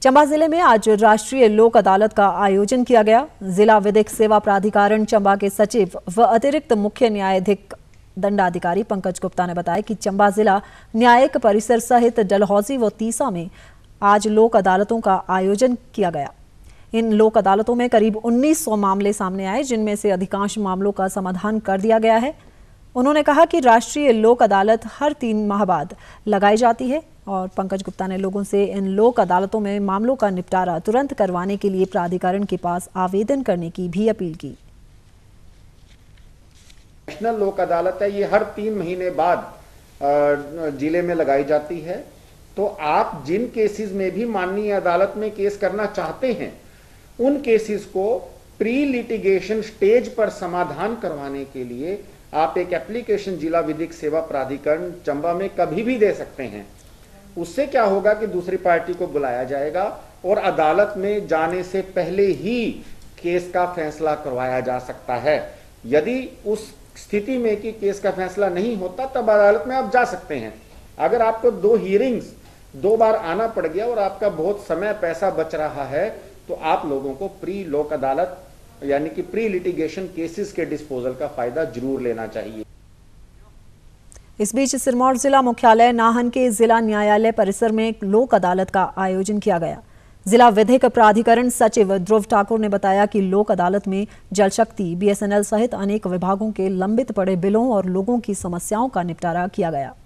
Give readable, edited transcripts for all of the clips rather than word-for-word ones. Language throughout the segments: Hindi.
चंबा जिले में आज राष्ट्रीय लोक अदालत का आयोजन किया गया। जिला विधिक सेवा प्राधिकरण चंबा के सचिव व अतिरिक्त मुख्य न्यायाधीश दंडाधिकारी पंकज गुप्ता ने बताया कि चंबा जिला न्यायिक परिसर सहित डलहौजी व तीसा में आज लोक अदालतों का आयोजन किया गया। इन लोक अदालतों में करीब 1900 मामले सामने आए, जिनमें से अधिकांश मामलों का समाधान कर दिया गया है। उन्होंने कहा कि राष्ट्रीय लोक अदालत हर 3 माह बाद लगाई जाती है और पंकज गुप्ता ने लोगों से इन लोक अदालतों में मामलों का निपटारा तुरंत करवाने के लिए प्राधिकरण के पास आवेदन करने की भी अपील की। नेशनल लोक अदालत है, ये हर 3 महीने बाद जिले में लगाई जाती है। तो आप जिन केसेस में भी माननीय अदालत में केस करना चाहते हैं, उन केसेस को प्री लिटिगेशन स्टेज पर समाधान करवाने के लिए आप एक एप्लीकेशन जिला विधिक सेवा प्राधिकरण चंबा में कभी भी दे सकते हैं। उससे क्या होगा कि दूसरी पार्टी को बुलाया जाएगा और अदालत में जाने से पहले ही केस का फैसला करवाया जा सकता है। यदि उस स्थिति में कि केस का फैसला नहीं होता, तब अदालत में आप जा सकते हैं। अगर आपको 2 हियरिंग्स 2 बार आना पड़ गया और आपका बहुत समय पैसा बच रहा है, तो आप लोगों को प्री लोक अदालत यानी कि प्री लिटिगेशन केसेस के डिस्पोजल का फायदा जरूर लेना चाहिए। इस बीच सिरमौर जिला मुख्यालय नाहन के जिला न्यायालय परिसर में एक लोक अदालत का आयोजन किया गया। जिला विधिक प्राधिकरण सचिव ध्रुव ठाकुर ने बताया कि लोक अदालत में जल शक्ति, बीएसएनएल सहित अनेक विभागों के लंबित पड़े बिलों और लोगों की समस्याओं का निपटारा किया गया।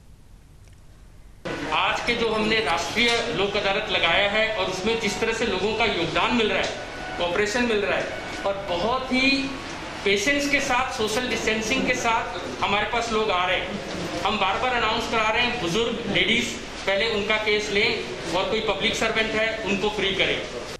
आज के जो हमने राष्ट्रीय लोक अदालत लगाया है और उसमें जिस तरह से लोगों का योगदान मिल रहा है, कोऑपरेशन मिल रहा है और बहुत ही पेशेंस के साथ, सोशल डिस्टेंसिंग के साथ हमारे पास लोग आ रहे हैं। हम बार बार अनाउंस करा रहे हैं, बुजुर्ग लेडीज पहले उनका केस लें और कोई पब्लिक सर्वेंट है उनको फ्री करें।